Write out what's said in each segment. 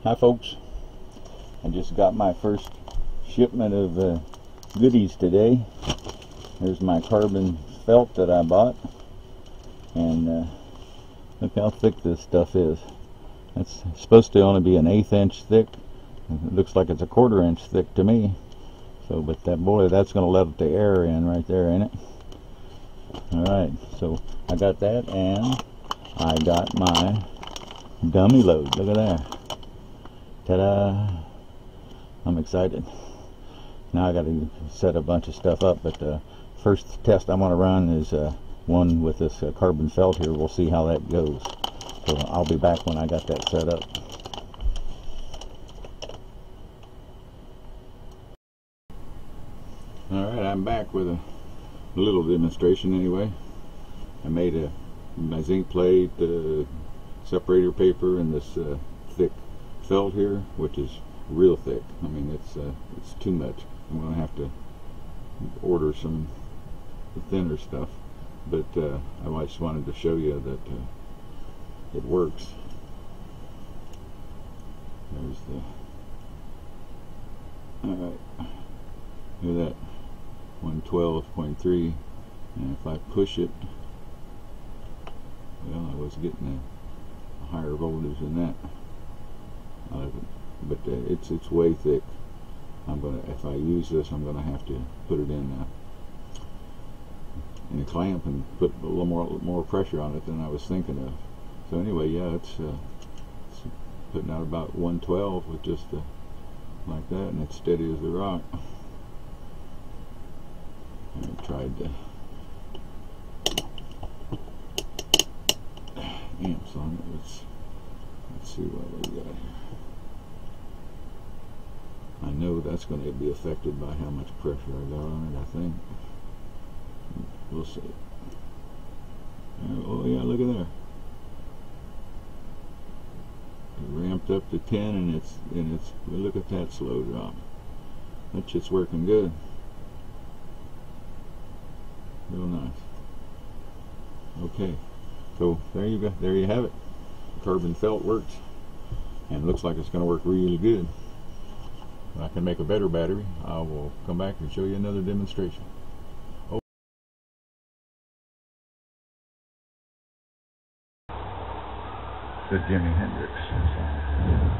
Hi folks, I just got my first shipment of goodies today. There's my carbon felt that I bought, and look how thick this stuff is. It's supposed to only be an 1/8 inch thick. It looks like it's a 1/4 inch thick to me. So, but that boy, that's going to let the air in right there, ain't it? Alright, so I got that, and I got my dummy load. Look at that. Ta-da! I'm excited. Now I got to set a bunch of stuff up, but the first test I want to run is one with this carbon felt here. We'll see how that goes. So I'll be back when I got that set up. Alright, I'm back with a little demonstration anyway. I made my zinc plate, separator paper, and this thick felt here, which is real thick. I mean, it's too much. I'm going to have to order some thinner stuff, but I just wanted to show you that it works. There's the, alright, look at that, 112.3, and if I push it, well, I was getting a higher voltage than that. But it's way thick. If I use this, I'm gonna have to put it in a clamp and put a little more pressure on it than I was thinking of. So anyway, yeah, it's putting out about 112 with just like that, and it's steady as the rock. I tried the amps on it. Let's see what we got here. I know that's going to be affected by how much pressure I got on it, I think. We'll see. Oh yeah, look at there. It ramped up to 10, and it's look at that slow drop. That shit's working good. Real nice. Okay, so there you go. There you have it. Carbon felt works, and it looks like it's going to work really good. When I can make a better battery, I will come back and show you another demonstration. Oh. The Jimi Hendrix song.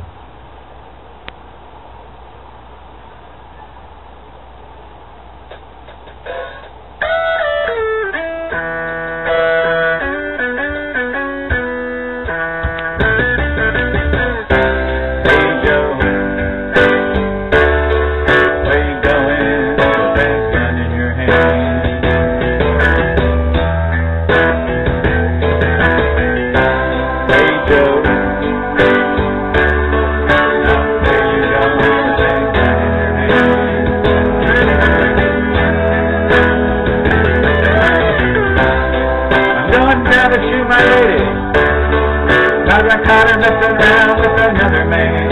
I caught her messing around with another man.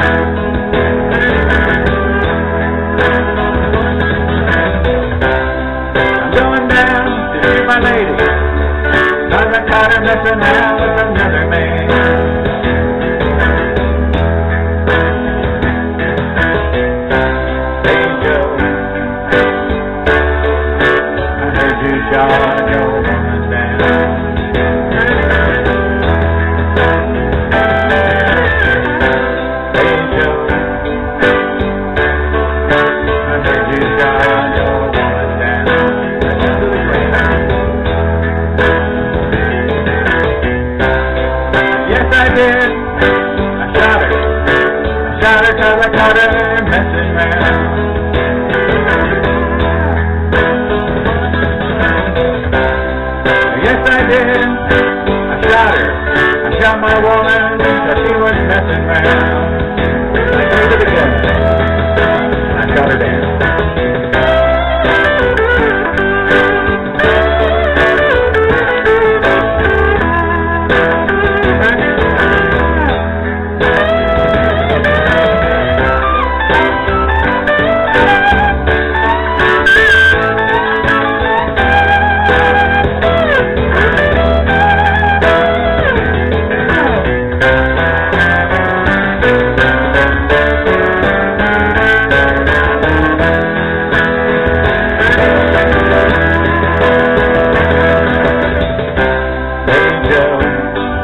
I'm going down to see my lady, 'cause I caught her messing around with another man. Hey Joe, I heard you shot your woman down. I did. I shot her 'cause I caught her messing around. Yes, I did. I shot her. I shot my woman 'cause she was messing around. I killed it again. I shot her down.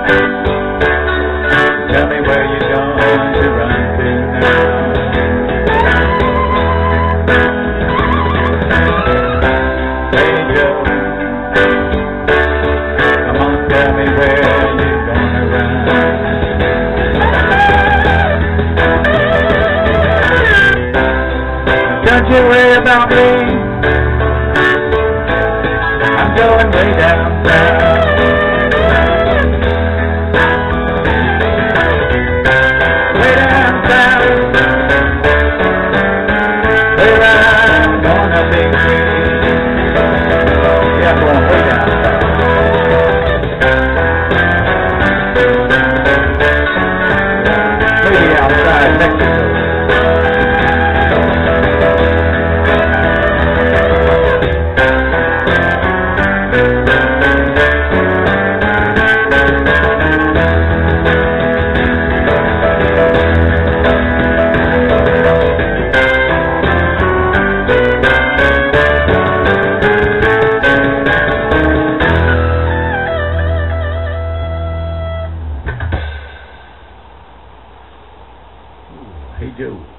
Tell me where you're going to run to now. Hey Joe, come on, tell me where you're gonna run. Don't you worry about me, I'm going way down south. Way down south, where I'm gonna be free. Yeah, I'm going way down south. Maybe outside Mexico. Hey Joe.